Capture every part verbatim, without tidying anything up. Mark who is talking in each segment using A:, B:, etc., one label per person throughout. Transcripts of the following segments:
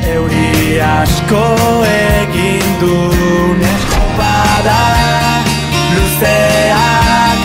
A: Euri asko egin du neska bada luzeak.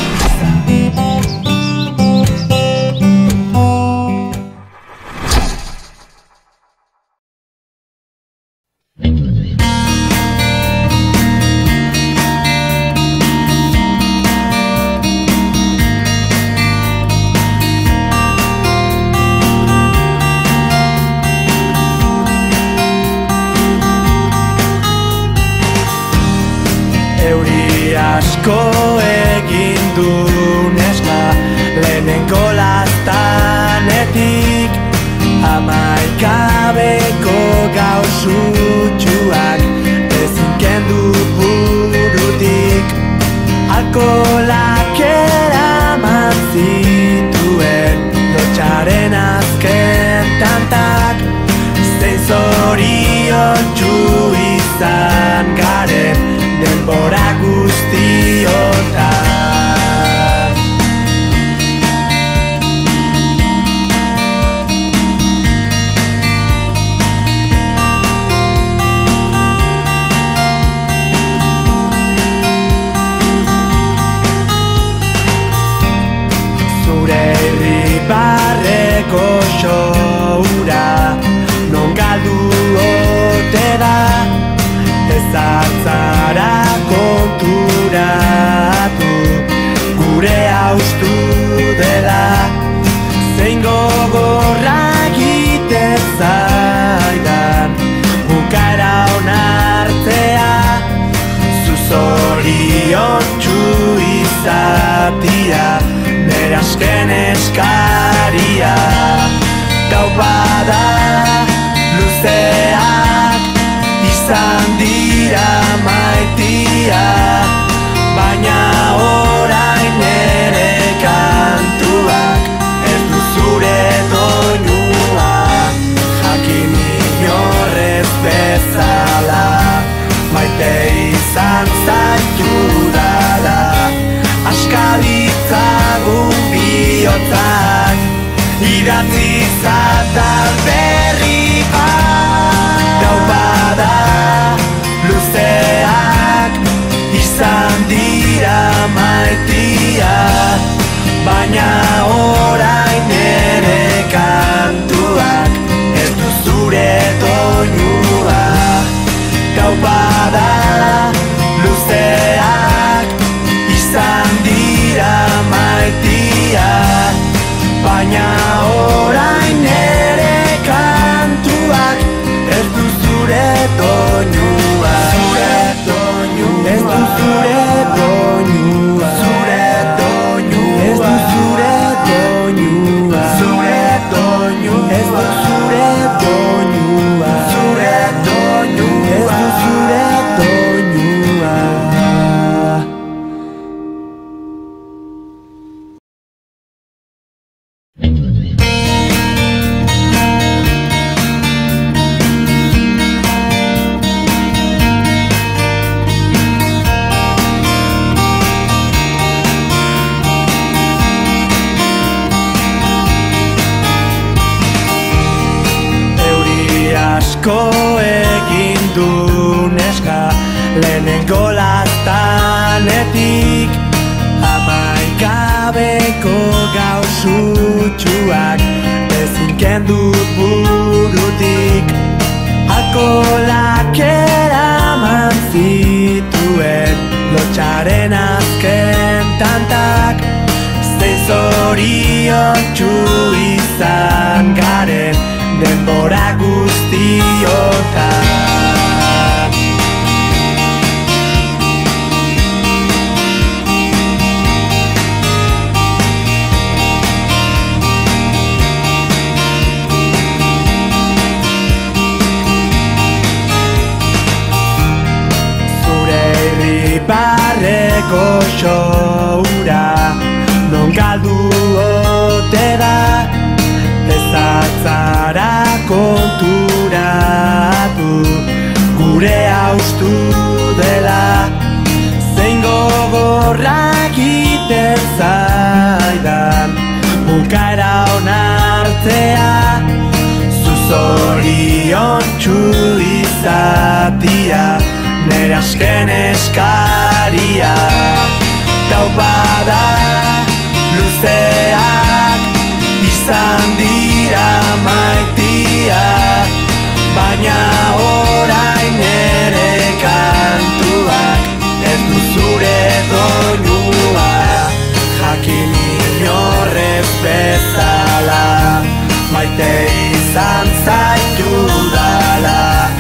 A: Euri asko egin du neska lehenengo laztanetik, hamaikabeko gau sutsuak ezin kendu burutik. Alkoholak eraman zituen lotxaren azken tantak, zein zoriontsu izan garen denbora guztiotan. Zure irribarreko showra non galdu ote da, ez atzara konturatu gure haustu dela. Zein gogorra egiten zaidan bukaera onartzea, zu zoriontsu izatia nere azken eskaria. Gau bada luzeak izan dira maitia, baina orain ere kantuak ez du zure doinua. Jakin inorrez bezala maite izan zaitu dala, askaditzagun bihotzak idatzi zatal berri bat. Gau bada luzeak izan dira maitia, baina orain ere kantuak ez du zure doinua. Gau bada luzeak izan dira maitia, baina orain ere kantuak ez du zure doinua. Zure doinua. Ez du zure doinua. Zure doinua. Ez du zure doinua. Zure doinua. Ez du zure doinua. Zure doinua. Ez du zure doinua. Asko egin du neska lehenengo laztanetik, hamaikabeko gau sutsuak ezin kendu burutik. Alkoholak eraman zituen lotxaren azken tantak, zein zoriontsu izan garen denbora guztiotan. Zure irribarreko showra non galdu ote da, ez atzara konturatu gure haustu dela. Zein gogorra egiten zaidan bukaera onartzea, zu zorion izatia nere asken eskaria. Taupada luzeak izan dira maitia, baina orain ere kantuak ez du zure doinua. Jakin inorrez bezala maite izan zaitudala,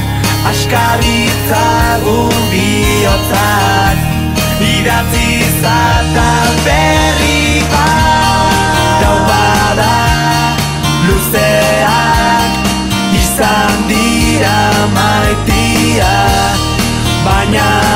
A: askaritzagun bihotzak idatzi zatan berri bat. Taupada luzeak izan dira maitia, baina